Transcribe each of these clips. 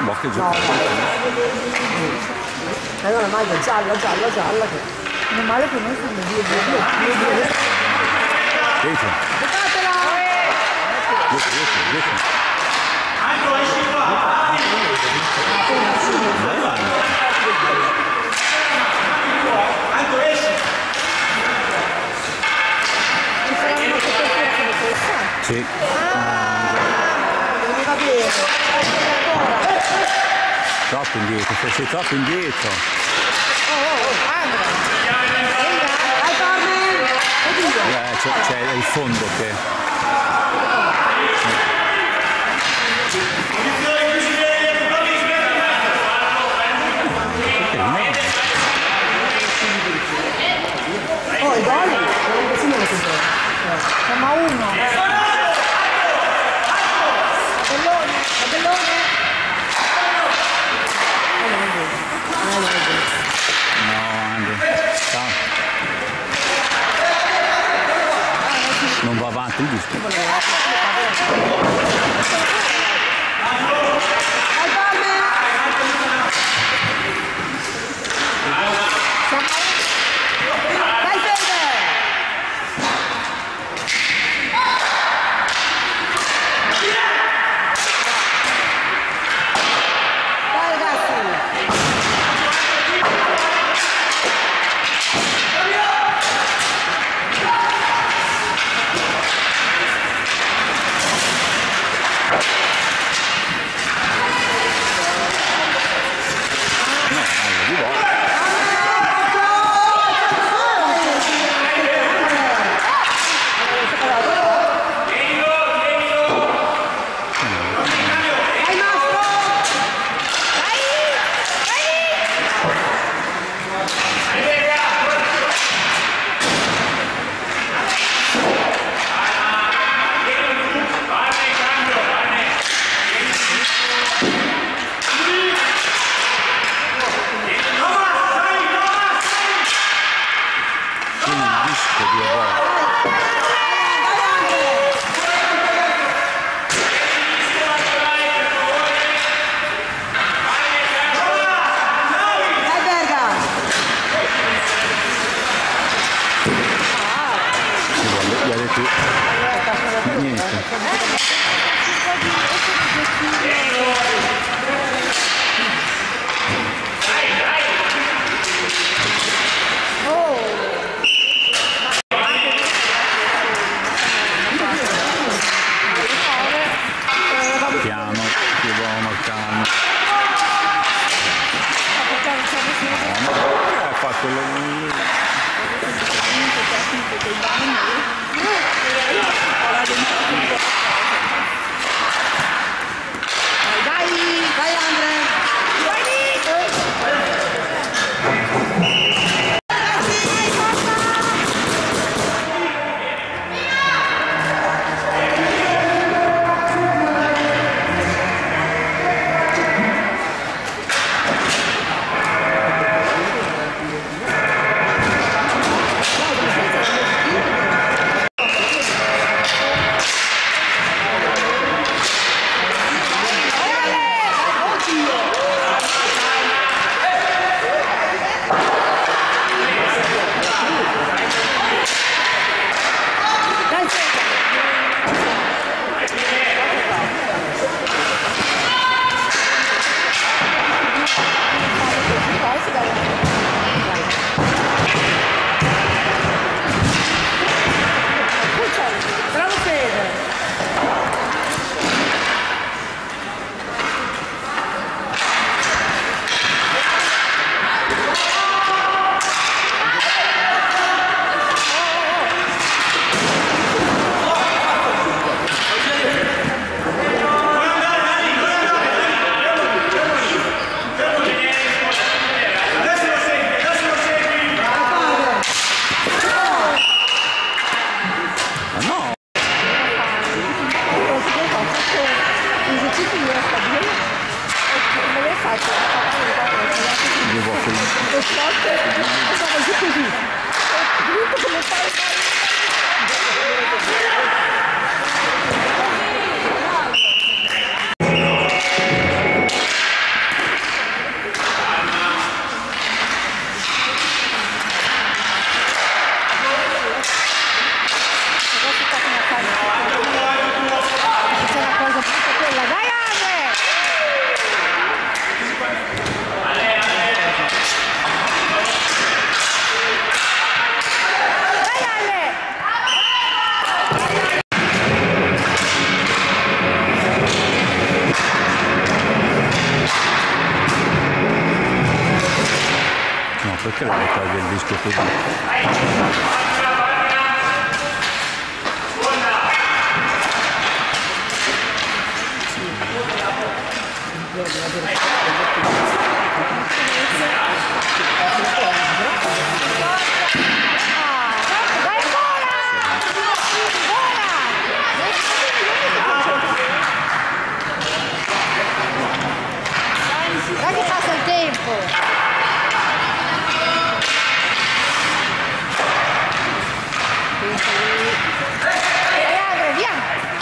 bocche giù. No, allora maglia gialla. Meno male che noi siamo due. Dietro. Giocatela! Dietro. Ci sarà una copertura come questa? Sì. Non va bene. Troppo indietro, sei troppo indietro. Andrea. Vai Carmen! C'è il fondo che... Oh, il gol? Siamo a 1. Tabellone. No, Andrea. Ciao. Non va avanti il disco. Vai Carmen! Vai Fede! Vai ragazzi! Piano, che buono marcando. Ha fatto Vai Andrea! credo che toglie il disco così. Guarda che passa il tempo! Leandro, via!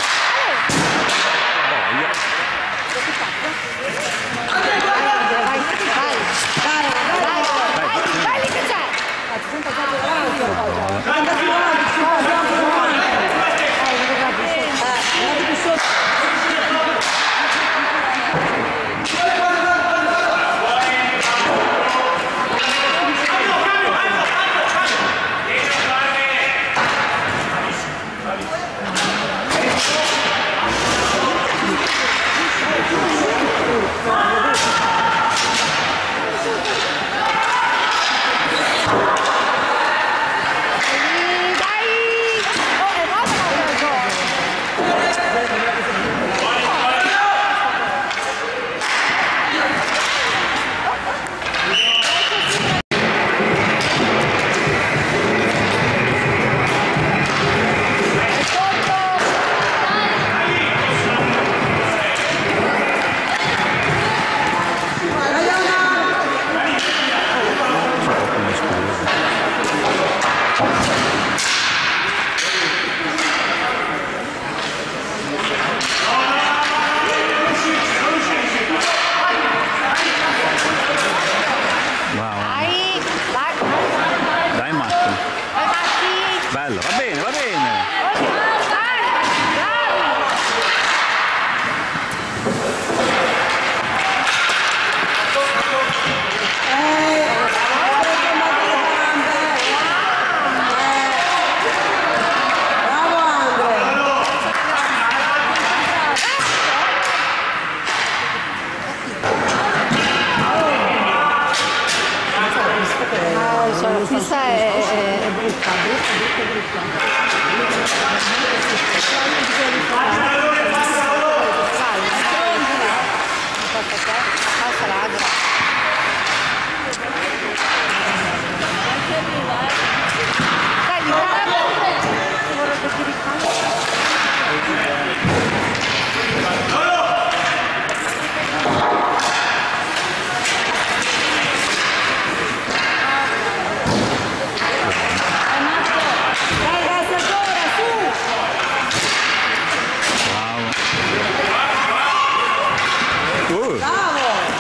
Vai lì che c'è! Bello, va bene, va bene. Questa è brutta, passa l'agra. Dai, vorrebbe più Bravo.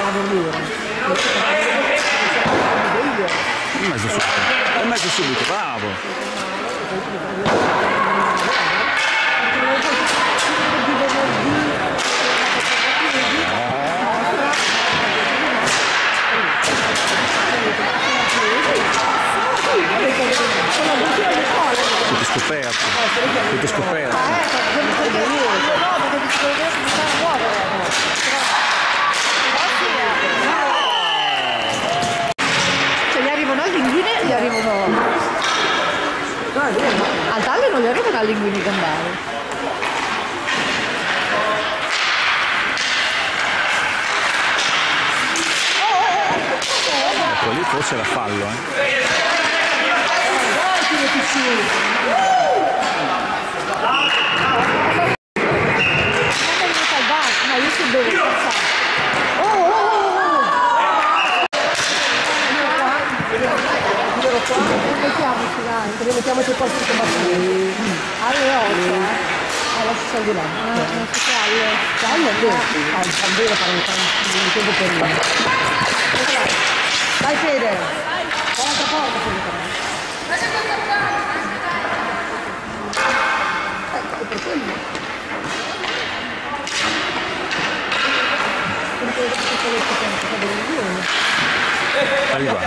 dormire. È messo subito, bravo. Tutto scoperto. Tutto scoperto. Cioè gli arrivano al linguine e gli arrivano... Al talle non gli arrivano al linguine gambare. Ecco, lì forse era fallo, Ma io si devo passare. Mettiamoci dai. Mettiamoci qua sotto battaglia. Alle 8, Lascia stare di là. non si calle. Calle, il candelo fare un tempo per me. Dai Fede. Porta, porta Fede però. Ecco, per quello. Arriva.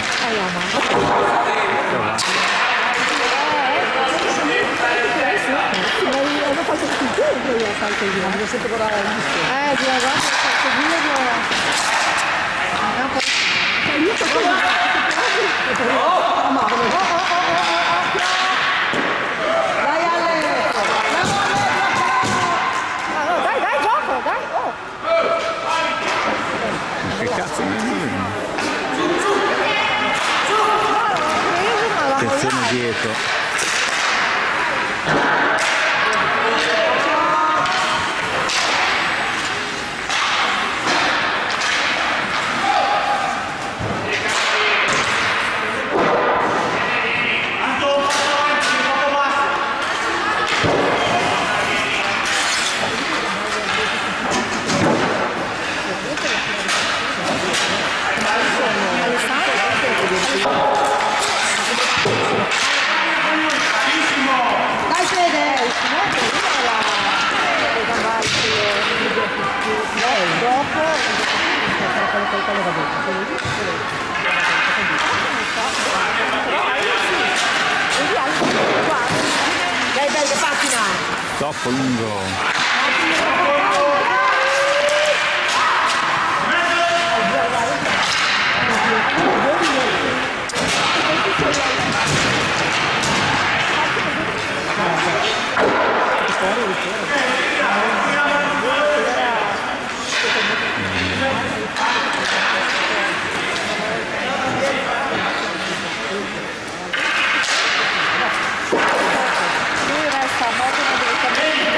Hanno fatto tutto io salto di là, devo sempre guardare il visto. Di là, guarda, Io sto dai Ale! dai, gioco, dai, Che cazzo mi attenzione dietro. Dai Fede! Dai, bella pattina. Troppo lungo. Lui resta a moto direttamente.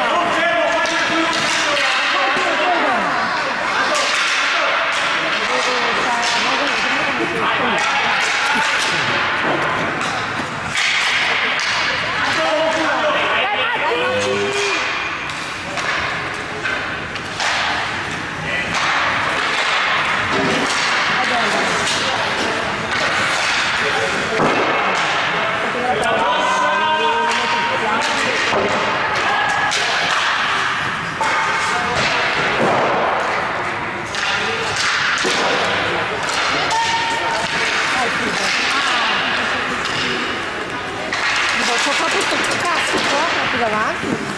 Ho fatto questo cazzo qua più davanti.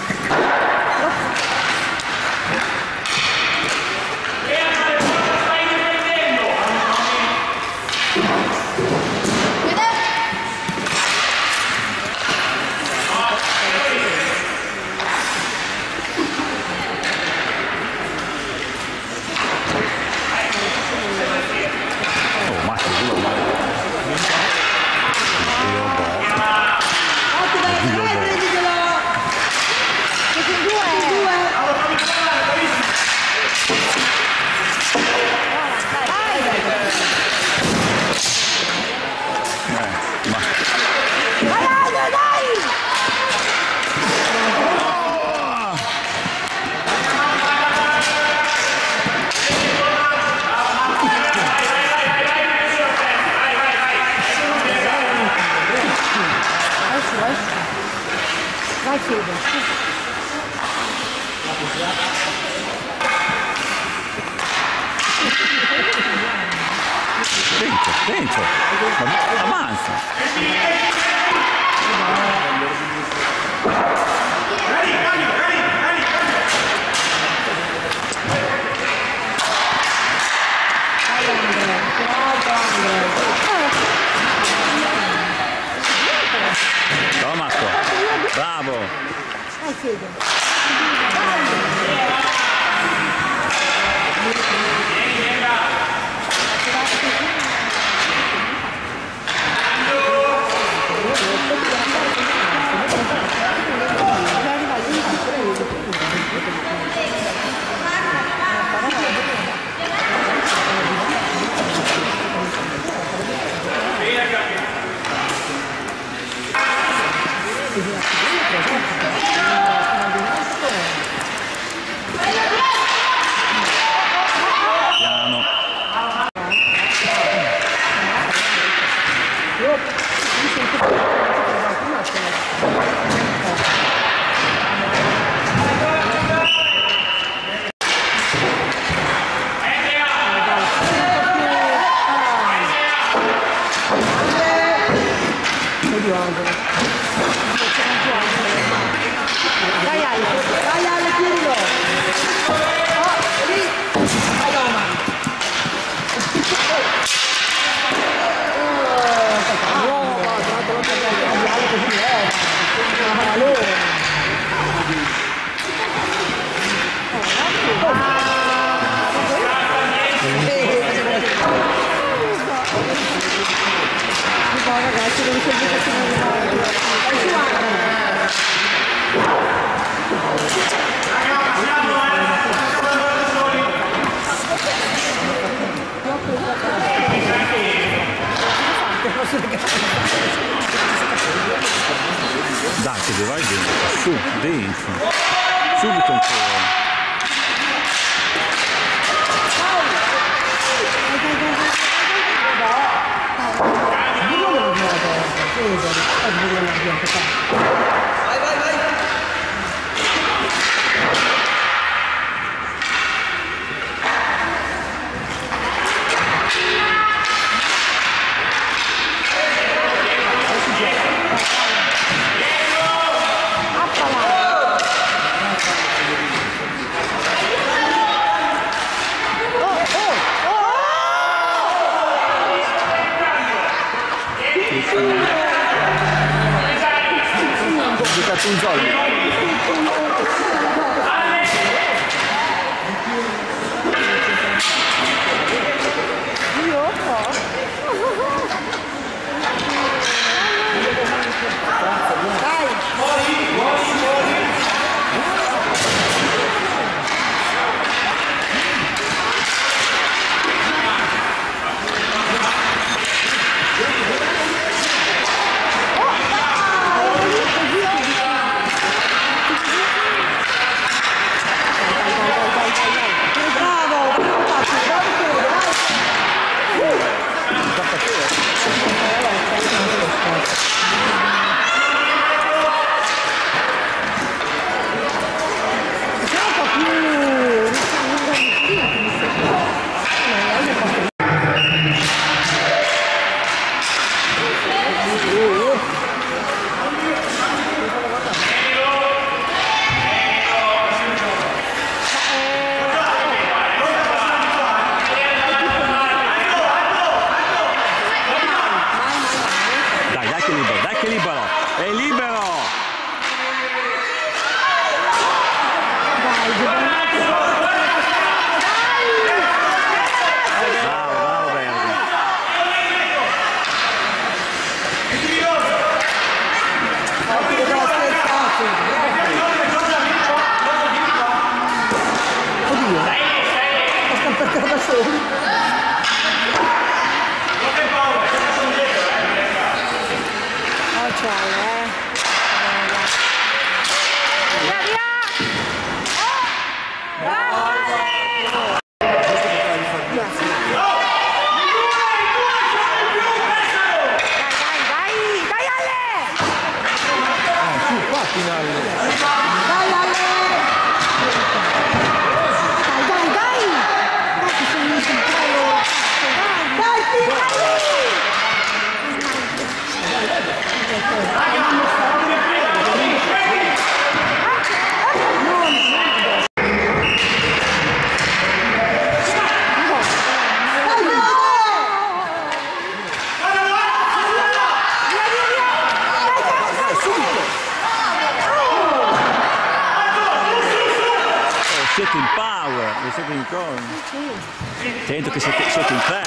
Oh, Marco, Dai, prenditelo! Dentro. Avanza. Ciao Marco. Bravo. Piano. Dai Ale, tienilo! Oh, lì! Madonna! Ragazzi, non si Dai, che vai dentro, su, dentro, subito ancora. Un soldo. finale. siete in power, non siete in corner. Attento che siete in 3,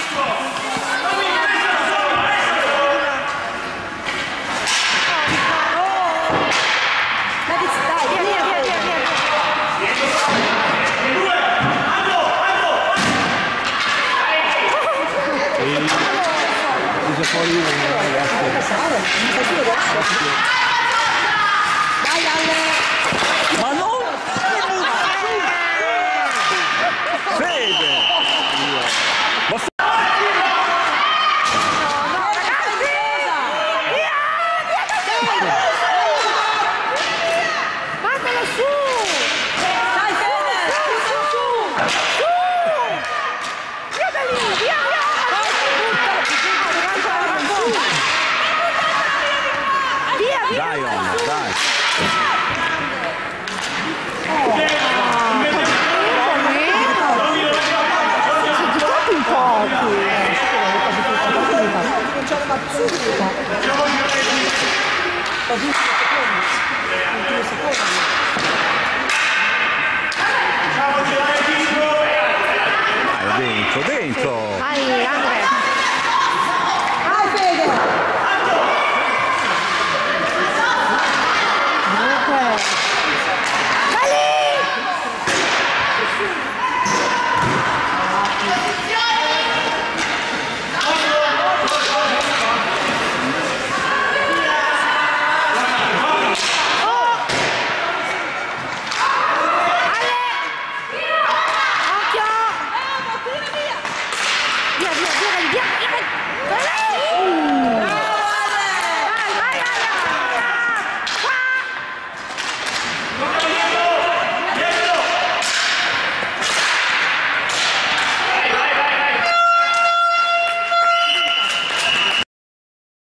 Fuori uno, dai Ale! Ma non! Fede! Ma Mandalo su! Dai Fede! Su! Via da lì! Via! dai, Ona, dai! Un po'! Dai, dentro! Vai, Andre! Dai Fede! Vai!